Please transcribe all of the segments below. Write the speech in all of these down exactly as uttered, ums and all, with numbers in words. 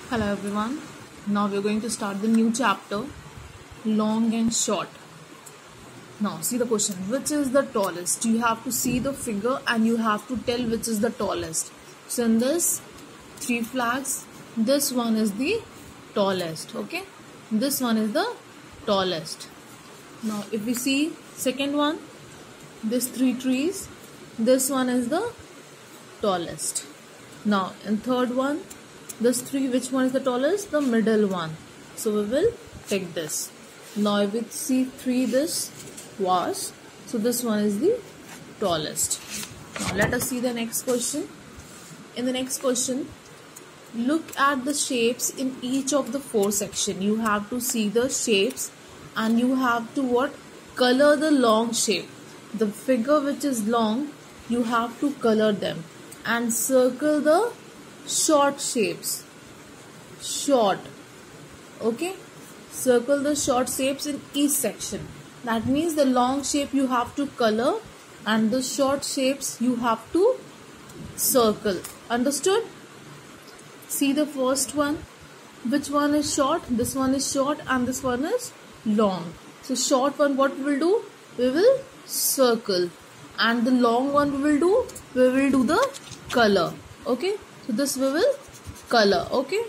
Hello everyone. Now we're going to start the new chapter, long and short. Now see the question, which is the tallest? You have to see the figure and you have to tell which is the tallest. So in this three flags, this one is the tallest. Okay, this one is the tallest. Now if we see second one, this three trees, this one is the tallest. Now in third one, this three, which one is the tallest? The middle one. So we will take this. Now if we see three, this was, so this one is the tallest. Now let us see the next question. In the next question, look at the shapes in each of the four sections. You have to see the shapes and you have to what? Color the long shape. The figure which is long, you have to color them and circle the short shapes. Short. Okay. Circle the short shapes in each section. That means the long shape you have to color and the short shapes you have to circle. Understood? See the first one. Which one is short? This one is short and this one is long. So short one, what we will do? We will circle. And the long one we will do? We will do the color. Okay. So this we will color. Okay.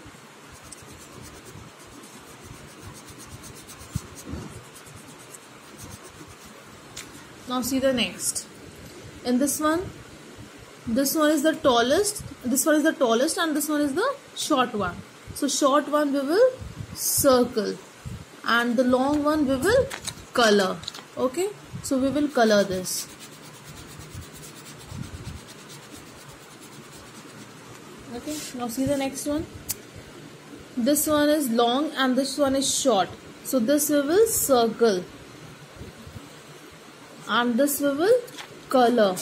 Now see the next. In this one, this one is the tallest, this one is the tallest and this one is the short one. So short one we will circle and the long one we will color. Okay. So we will color this. Okay, now see the next one. This one is long and this one is short. So this we will circle. And this we will color.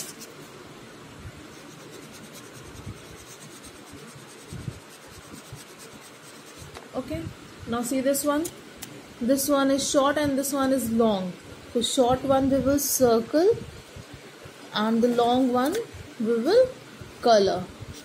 Okay, now see this one. This one is short and this one is long. So short one we will circle. And the long one we will color.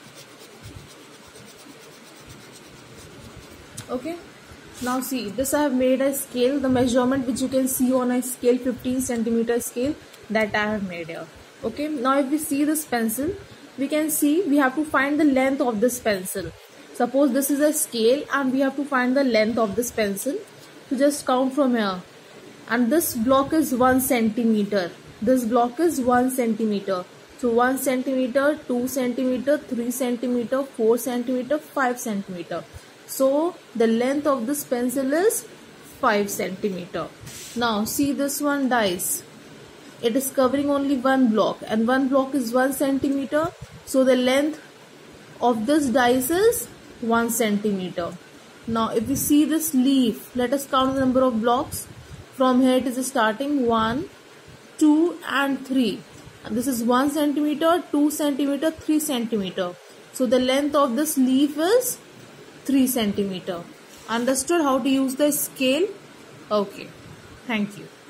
Okay, now see, this I have made a scale, the measurement which you can see on a scale, fifteen centimeter scale, that I have made here. Okay, now if we see this pencil, we can see we have to find the length of this pencil. Suppose this is a scale and we have to find the length of this pencil. So just count from here. And this block is one centimeter. This block is one centimeter. So one centimeter, two centimeter, three centimeter, four centimeter, five centimeter. So the length of this pencil is five centimeter. Now see this one dice. It is covering only one block and one block is one centimeter. So the length of this dice is one centimeter. Now if we see this leaf, let us count the number of blocks. From here it is starting one, two and three. And this is one centimeter, two centimeter, three centimeter. So the length of this leaf is three centimeter. Understood how to use the scale? Okay. Thank you.